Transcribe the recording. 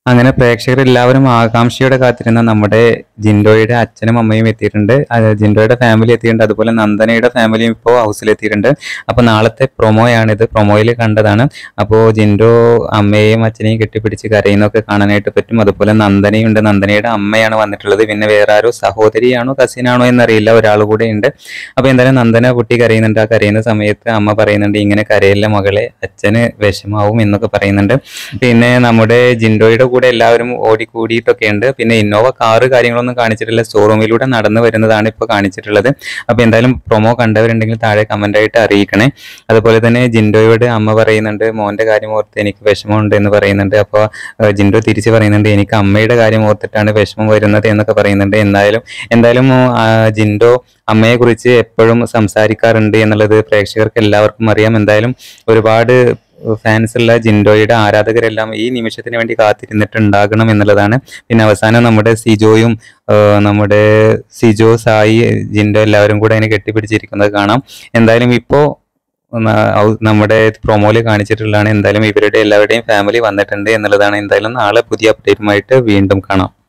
അങ്ങനെ പ്രേക്ഷകരെല്ലാവരും ആകാംക്ഷയോടെ കാത്തിരുന്ന നമ്മുടെ ജിൻഡോയുടെ അച്ഛനും അമ്മയും എത്തിയിട്ടുണ്ട്. ജിൻഡോയുടെ ഫാമിലി എത്തിയിട്ടുണ്ട്. അതുപോലെ നന്ദനയുടെ ഫാമിലിയും ഇപ്പോൾ ഹൗസിലെത്തിയിട്ടുണ്ട്. അപ്പോൾ നാളത്തെ പ്രൊമോയാണിത്. പ്രൊമോയിൽ കണ്ടതാണ്. അപ്പോൾ ജിൻഡോ അമ്മയെയും അച്ഛനെയും കെട്ടിപ്പിടിച്ച് കരയുന്നൊക്കെ കാണാനായിട്ട് പറ്റും. അതുപോലെ നന്ദനയുണ്ട്. നന്ദനയുടെ അമ്മയാണ് വന്നിട്ടുള്ളത്. പിന്നെ വേറെ ആരോ സഹോദരിയാണോ കസിനാണോ എന്നറിയില്ല, ഒരാൾ കൂടെ ഉണ്ട്. അപ്പോൾ എന്തായാലും നന്ദന കുട്ടി കരയുന്നുണ്ട്. ആ കരയുന്ന സമയത്ത് അമ്മ പറയുന്നുണ്ട്, ഇങ്ങനെ കരയില്ല മകളെ, അച്ഛന് വിഷമാവും എന്നൊക്കെ പറയുന്നുണ്ട്. പിന്നെ നമ്മുടെ ജിൻഡോയുടെ കൂടെ എല്ലാവരും ഓടിക്കൂടിയിട്ടൊക്കെ ഉണ്ട്. പിന്നെ ഇന്നോവ കാറ് കാര്യങ്ങളൊന്നും കാണിച്ചിട്ടില്ല, ഷോറൂമിലൂടെ നടന്നു വരുന്നതാണ് ഇപ്പോൾ കാണിച്ചിട്ടുള്ളത്. അപ്പോൾ എന്തായാലും പ്രൊമോ കണ്ടവരുണ്ടെങ്കിൽ താഴെ കമൻ്റായിട്ട് അറിയിക്കണേ. അതുപോലെ തന്നെ ജിൻഡോയോട് അമ്മ പറയുന്നുണ്ട്, മോൻ്റെ കാര്യം ഓർത്ത് എനിക്ക് വിഷമമുണ്ട് എന്ന് പറയുന്നുണ്ട്. അപ്പോൾ ജിൻഡോ തിരിച്ച് പറയുന്നുണ്ട്, എനിക്ക് അമ്മയുടെ കാര്യം ഓർത്തിട്ടാണ് വിഷമം വരുന്നത് എന്നൊക്കെ പറയുന്നുണ്ട്. എന്തായാലും ജിൻഡോ അമ്മയെക്കുറിച്ച് എപ്പോഴും സംസാരിക്കാറുണ്ട് എന്നുള്ളത് പ്രേക്ഷകർക്ക് എല്ലാവർക്കും അറിയാം. എന്തായാലും ഒരുപാട് ഫാൻസ് ഉള്ള ജിൻഡോയുടെ ആരാധകരെല്ലാം ഈ നിമിഷത്തിന് വേണ്ടി കാത്തിരുന്നിട്ടുണ്ടാകണം എന്നുള്ളതാണ്. പിന്നെ അവസാനം നമ്മുടെ സിജോ സായി ജിൻഡോ എല്ലാവരും കൂടെ അതിനെ കെട്ടിപ്പിടിച്ചിരിക്കുന്നത് കാണാം. എന്തായാലും ഇപ്പോൾ നമ്മുടെ പ്രൊമോയിൽ കാണിച്ചിട്ടുള്ളതാണ്. എന്തായാലും ഇവരുടെ എല്ലാവരുടെയും ഫാമിലി വന്നിട്ടുണ്ട് എന്നുള്ളതാണ്. എന്തായാലും നാളെ പുതിയ അപ്ഡേറ്റുമായിട്ട് വീണ്ടും കാണാം.